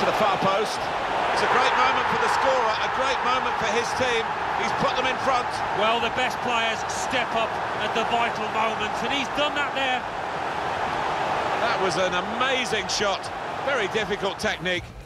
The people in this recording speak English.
to the far post. It's a great moment for the scorer, a great moment for his team. He's put them in front. Well, the best players step up at the vital moments, and he's done that there. That was an amazing shot. Very difficult technique.